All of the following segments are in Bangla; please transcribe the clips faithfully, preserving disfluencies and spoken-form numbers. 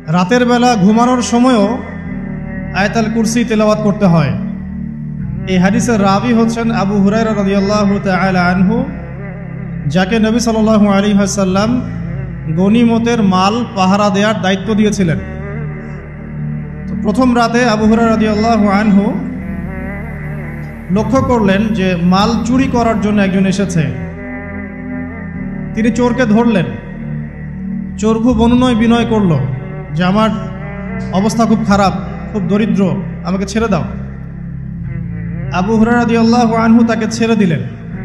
রাতের বেলা ঘুমানোর সময়ও আয়াতুল কুরসি তেলাওয়াত করতে হয়। এই হাদিসের রাবি হচ্ছেন আবু হুরায়রা রাদিয়াল্লাহু তাআলা আনহু, যাকে নবী সাল্লাল্লাহু আলাইহি ওয়াসাল্লাম গনিমতের মাল পাহারা দেওয়ার দায়িত্ব দিয়েছিলেন। তো প্রথম রাতে আবু হুরায়রা রাদিয়াল্লাহু আনহু লক্ষ্য করলেন যে মাল চুরি করার জন্য একজন এসেছে। তিনি চোরকে ধরলেন। চোর খুব অনুনয় বিনয় করল যে আমার অবস্থা খুব খারাপ, খুব দরিদ্র, আমাকে ছেড়ে দাও। আবু হুরায়রা রাদিয়াল্লাহু আনহু তাকে ছেড়ে দিলেন।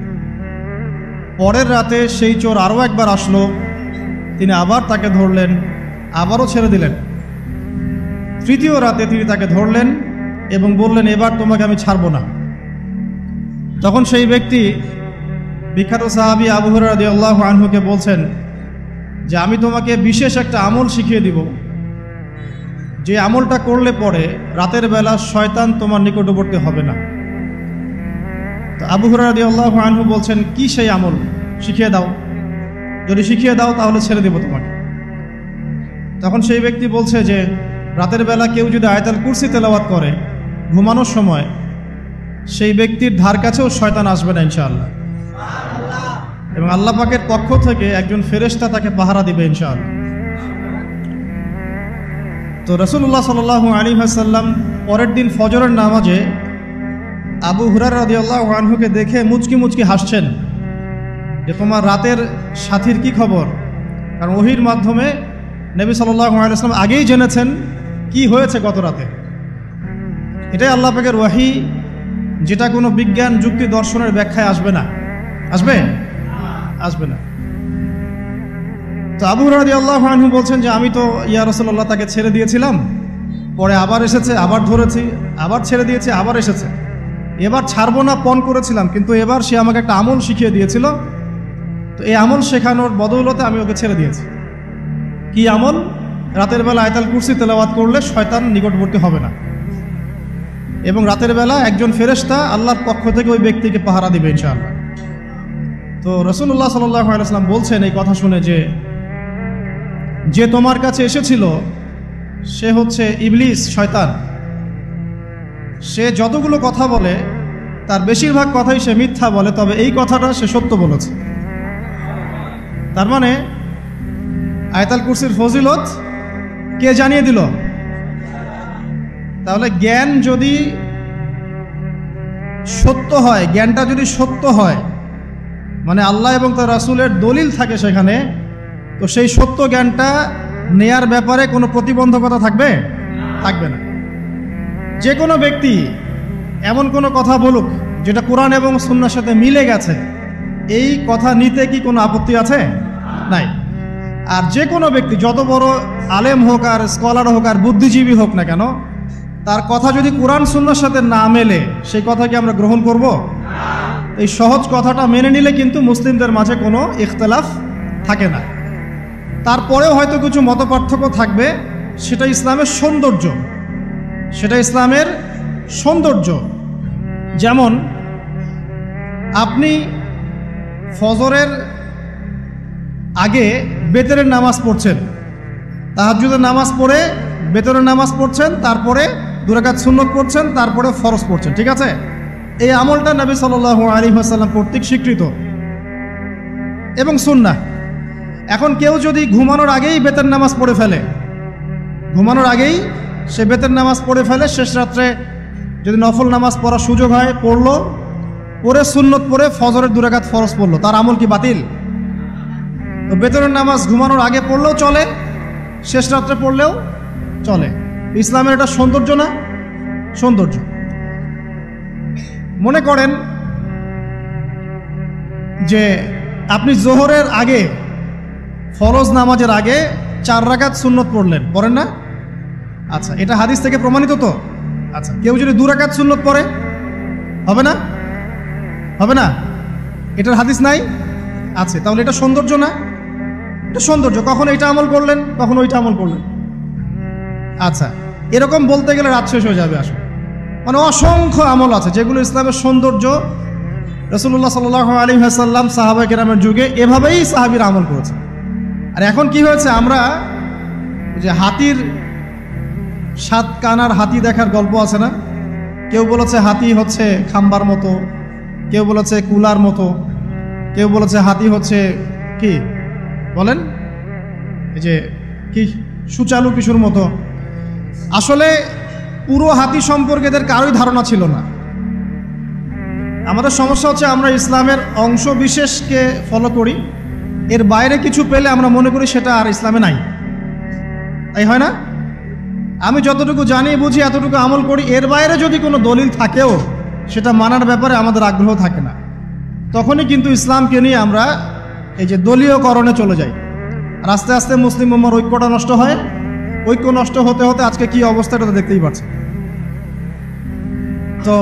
পরের রাতে সেই চোর আরও একবার আসলো, তিনি আবার তাকে ধরলেন, আবারও ছেড়ে দিলেন। তৃতীয় রাতে তিনি তাকে ধরলেন এবং বললেন, এবার তোমাকে আমি ছাড়ব না। তখন সেই ব্যক্তি বিখ্যাত সাহাবী আবু হুরায়রা রাদিয়াল্লাহু আনহুকে বলছেন যে আমি তোমাকে বিশেষ একটা আমল শিখিয়ে দিব, যে আমলটা করলে পরে রাতের বেলা শয়তান তোমার নিকটবর্তী হবে না। তো আবু হুরায়রা রাদিয়াল্লাহু আনহু বলছেন, কি সেই আমল, শিখিয়ে দাও, যদি শিখিয়ে দাও তাহলে ছেড়ে দেব তোমাকে। তখন সেই ব্যক্তি বলছে যে রাতের বেলা কেউ যদি আয়াতুল কুরসি তেলাওয়াত করে ঘুমানোর সময়, সেই ব্যক্তির ধার কাছেও শয়তান আসবে না ইনশাআল্লাহ, এবং আল্লাহ পাকের পক্ষ থেকে একজন ফেরেশতা তাকে পাহারা দিবে ইনশাআল্লাহ। তো রাসূলুল্লাহ সাল্লাল্লাহু আলাইহি ওয়াসাল্লাম পরের দিন ফজরের নামাজে আবু হুরায়রা রাদিয়াল্লাহু আনহুকে দেখে মুচকি মুচকি হাসছেন যে তোমার রাতের সাথীর কি খবর। কারণ ওহীর মাধ্যমে নবী সাল্লাল্লাহু আলাইহি ওয়াসাল্লাম আগেই জেনেছেন কি হয়েছে গত রাতে। এটাই আল্লাহ পাকের ওয়াহী, যেটা কোনো বিজ্ঞান যুক্তি দর্শনের ব্যাখ্যায় আসবে না। আসবে আসবে না। তো আবু হুরায়রা রাদিয়াল্লাহু আনহু বলছেন যে আমি তো ইয়া রাসূলুল্লাহ তাকে ছেড়ে দিয়েছিলাম, পরে আবার এসেছে, আবার ধরেছি, আবার ছেড়ে দিয়েছি, আবার এসেছে, এবার ছাড়বো না পণ করেছিলাম, কিন্তু এবার সে আমাকে একটা আমল শিখিয়ে দিয়েছিল, তো এই আমল শেখানোর বদৌলতে আমি ওকে ছেড়ে দিয়েছি। কি আমল? রাতের বেলা আয়াতুল কুরসি তেলাওয়াত করলে শয়তান নিকটবর্তী হবে না, এবং রাতের বেলা একজন ফেরেশতা আল্লাহর পক্ষ থেকে ওই ব্যক্তিকে পাহারা দিবে ইনশাআল্লাহ। তো রাসূলুল্লাহ সাল্লাল্লাহু আলাইহি ওয়াসাল্লাম বলছেন এই কথা শুনে যে যে তোমার কাছে এসেছিল সে হচ্ছে ইবলিস, শয়তান। সে যতগুলো কথা বলে তার বেশিরভাগ কথাই সে মিথ্যা বলে, তবে এই কথাটা সে সত্য বলেছে। তার মানে আয়াতুল কুরসির ফজিলত কে জানিয়ে দিল? তাহলে জ্ঞান যদি সত্য হয়, জ্ঞানটা যদি সত্য হয়, মানে আল্লাহ এবং তার রাসূলের দলিল থাকে সেখানে, তো সেই সত্য জ্ঞানটা নেয়ার ব্যাপারে কোনো প্রতিবন্ধকতা থাকবে থাকবে না। যে কোনো ব্যক্তি এমন কোনো কথা বলুক যেটা কোরআন এবং সুন্নাহর সাথে মিলে গেছে, এই কথা নিতে কি কোনো আপত্তি আছে? নাই। আর যে কোনো ব্যক্তি যত বড় আলেম হোক আর স্কলার হোক আর বুদ্ধিজীবী হোক না কেন, তার কথা যদি কোরআন সুন্নাহর সাথে না মেলে, সেই কথা কি আমরা গ্রহণ করব? এই সহজ কথাটা মেনে নিলে কিন্তু মুসলিমদের মাঝে কোনো ইখতিলাফ থাকে না। তারপরেও হয়তো কিছু মতপার্থক্য থাকবে, সেটা ইসলামের সৌন্দর্য, সেটা ইসলামের সৌন্দর্য। যেমন আপনি ফজরের আগে বেতরের নামাজ পড়ছেন, তাহাজ্জুদের নামাজ পড়ে বেতরের নামাজ পড়ছেন, তারপরে দুই রাকাত সুন্নত পড়ছেন, তারপরে ফরজ পড়ছেন, ঠিক আছে? এই আমলটা নবী সাল্লাল্লাহু আলাইহি ওয়াসাল্লাম কর্তৃক স্বীকৃত এবং সুন্নাহ। এখন কেউ যদি ঘুমানোর আগেই বেতের নামাজ পড়ে ফেলে, ঘুমানোর আগেই সে বেতের নামাজ পড়ে ফেলে, শেষ রাত্রে যদি নফল নামাজ পড়ার সুযোগ হয় পড়লো, পরে সুন্নত পড়ে ফজরের দুই রাকাত ফরজ পড়লো, তার আমল কি বাতিল? তো বেতরের নামাজ ঘুমানোর আগে পড়লেও চলে, শেষ রাত্রে পড়লেও চলে। ইসলামের এটা সৌন্দর্য না? সৌন্দর্য। মনে করেন যে আপনি জোহরের আগে, ফরজ নামাজের আগে চার রাকাত সুন্নত পড়লেন, পড়েন না? আচ্ছা, এটা হাদিস থেকে প্রমাণিত তো? আচ্ছা, কেউ যদি দু রাকাত সুন্নত পড়ে হবে না? হবে না? এটার হাদিস নাই? আছে। তাহলে এটা সৌন্দর্য না? এটা সৌন্দর্য। কখন এটা আমল করলেন, কখন ওইটা আমল করলেন। আচ্ছা, এরকম বলতে গেলে রাত শেষ হয়ে যাবে। আসলে মানে অসংখ্য আমল আছে যেগুলো ইসলামের সৌন্দর্য। রাসূলুল্লাহ সাল্লাল্লাহু আলাইহি ওয়াসাল্লাম সাহাবা কেরামের যুগে এভাবেই সাহাবীরা আমল করেছে। আর এখন কি হয়েছে, আমরা যে হাতির সাত কানার হাতি দেখার গল্প আছে না? কেউ বলেছে হাতি হচ্ছে খাম্বার মতো, কেউ বলেছে কুলার মতো, কেউ বলেছে হাতি হচ্ছে কি বলেন এই যে কি সুচালু কিছুর মতো। আসলে পুরো হাতি সম্পর্কে এদের কারোই ধারণা ছিল না। আমাদের সমস্যা হচ্ছে আমরা ইসলামের অংশ বিশেষকে ফলো করি, এর বাইরে কিছু পেলে আমরা মনে করি সেটা আর ইসলামে নাই। তাই হয় না? আমি যতটুকু জানি বুঝি এতটুকু আমল করি, এর বাইরে যদি কোনো দলিল থাকেও সেটা মানার ব্যাপারে আমাদের আগ্রহ থাকে না। তখনই কিন্তু ইসলামকে নিয়ে আমরা এই যে দলীয়করণে চলে যাই। আর আস্তে আস্তে মুসলিম উম্মার ঐক্যটা নষ্ট হয়। ঐক্য নষ্ট হতে হতে আজকে কি অবস্থাটা তো দেখতেই পাচ্ছেন। তো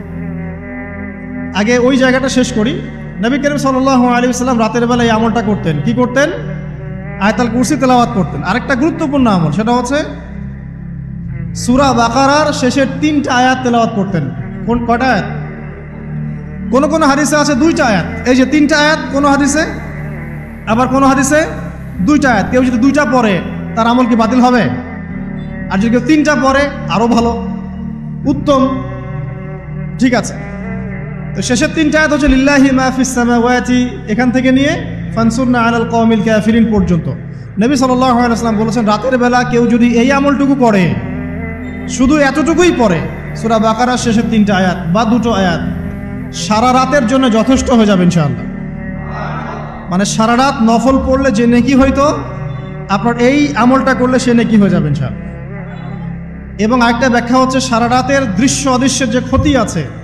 আগে ওই জায়গাটা শেষ করি। নবী করিম সাল্লাল্লাহু আলাইহি ওয়াসাল্লাম রাতের বেলা এই আমলটা করতেন। কি করতেন? আয়াতুল কুরসি তেলাওয়াত করতেন। আরেকটা গুরুত্বপূর্ণ আমল, সেটা হচ্ছে সূরা বাকারার শেষের তিনটা আয়াত তেলাওয়াত করতেন। কোন কয়টা আয়াত? কোন কোন হাদিসে আছে দুইটা আয়াত। এই যে তিনটা আয়াত কোন হাদিসে, আবার কোন হাদিসে দুইটা আয়াত। কেউ যদি দুইটা পড়ে তার আমল কি বাতিল হবে? আর যদি কেউ তিনটা পড়ে আরো ভালো, উত্তম। ঠিক আছে, তো শেষের তিনটা আয়াত হচ্ছে লিল্লাহি মা ফিস সামাওয়াতি, এখান থেকে নিয়ে ফানসুরনা আলাল কওমিল কাফিরিন পর্যন্ত। নবী সাল্লাল্লাহু আলাইহি ওয়াসাল্লাম বলেছেন রাতের বেলা কেউ যদি এই আমলটুকু করে, শুধু এতটুকুই পড়ে, সূরা বাকারার শেষের তিনটা আয়াত বা দুটো আয়াত, সারা রাতের জন্য যথেষ্ট হয়ে যাবে ইনশাআল্লাহ। মানে সারা রাত নফল পড়লে যে নেকি হইতো, আপনার এই আমলটা করলে সে নেকি হয়ে যাবে ইনশাআল্লাহ। এবং আরেকটা ব্যাখ্যা হচ্ছে সারা রাতের দৃশ্য অদৃশ্যের যে ক্ষতি আছে